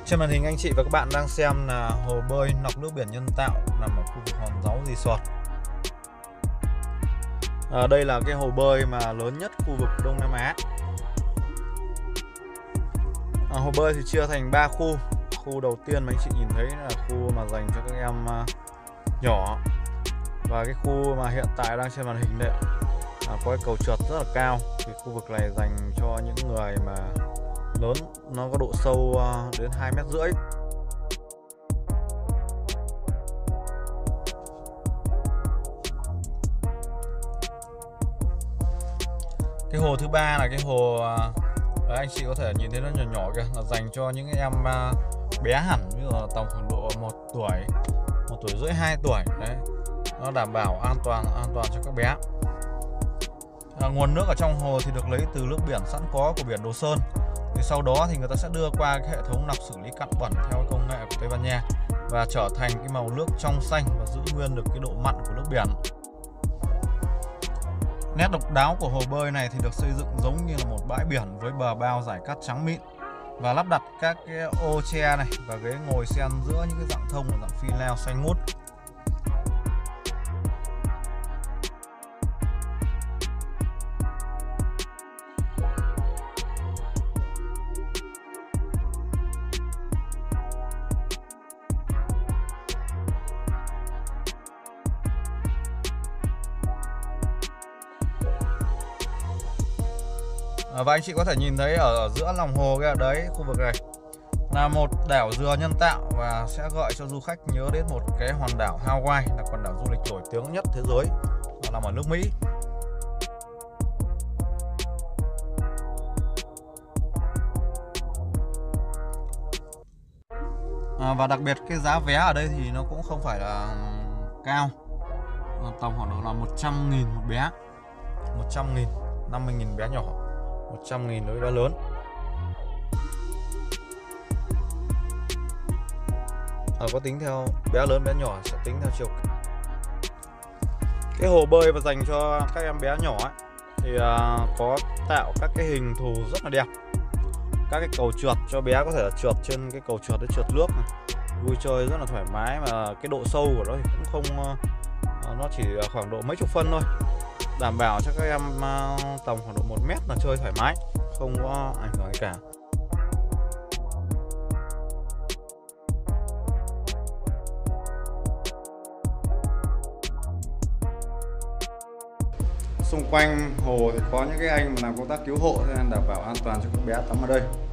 Trên màn hình anh chị và các bạn đang xem là hồ bơi lọc nước biển nhân tạo nằm ở khu vực Hòn Dấu Resort. Đây là cái hồ bơi mà lớn nhất khu vực Đông Nam Á. Hồ bơi thì chia thành 3 khu. Khu đầu tiên mà anh chị nhìn thấy là khu mà dành cho các em nhỏ. Và cái khu mà hiện tại đang trên màn hình đây có cái cầu trượt rất là cao. Thì khu vực này dành cho những người mà lớn, nó có độ sâu đến 2,5 m. Cái hồ thứ ba là cái hồ đấy, anh chị có thể nhìn thấy nó nhỏ nhỏ kìa, là dành cho những em bé hẳn, ví dụ là tầm khoảng độ 1 tuổi, 1 tuổi rưỡi, 2 tuổi đấy. Nó đảm bảo an toàn cho các bé. Nguồn nước ở trong hồ thì được lấy từ nước biển sẵn có của biển Đồ Sơn. Thì sau đó thì người ta sẽ đưa qua cái hệ thống lọc xử lý cặn bẩn theo công nghệ của Tây Ban Nha và trở thành cái màu nước trong xanh và giữ nguyên được cái độ mặn của nước biển. Nét độc đáo của hồ bơi này thì được xây dựng giống như là một bãi biển với bờ bao rải cát trắng mịn và lắp đặt các cái ô tre này và ghế ngồi xen giữa những cái dạng thông và dạng phi leo xanh mút. Và anh chị có thể nhìn thấy ở giữa lòng hồ cái đấy, khu vực này là một đảo dừa nhân tạo và sẽ gợi cho du khách nhớ đến một cái hòn đảo Hawaii, là quần đảo du lịch nổi tiếng nhất thế giới, nó nằm ở nước Mỹ. Và đặc biệt cái giá vé ở đây thì nó cũng không phải là cao, tầm khoảng độ là 100.000 một bé, 100.000, 50.000 bé nhỏ, 100.000 đối với bé lớn. Có tính theo bé lớn bé nhỏ sẽ tính theo chiều. Cái hồ bơi và dành cho các em bé nhỏ ấy, thì có tạo các cái hình thù rất là đẹp. Các cái cầu trượt cho bé có thể là trượt trên cái cầu trượt để trượt nước này. Vui chơi rất là thoải mái, mà cái độ sâu của nó thì cũng không, nó chỉ khoảng độ mấy chục phân thôi, đảm bảo cho các em tầm khoảng độ 1 mét là chơi thoải mái, không có ảnh hưởng gì cả. Xung quanh hồ thì có những cái anh mà làm công tác cứu hộ nên đảm bảo an toàn cho các bé tắm ở đây.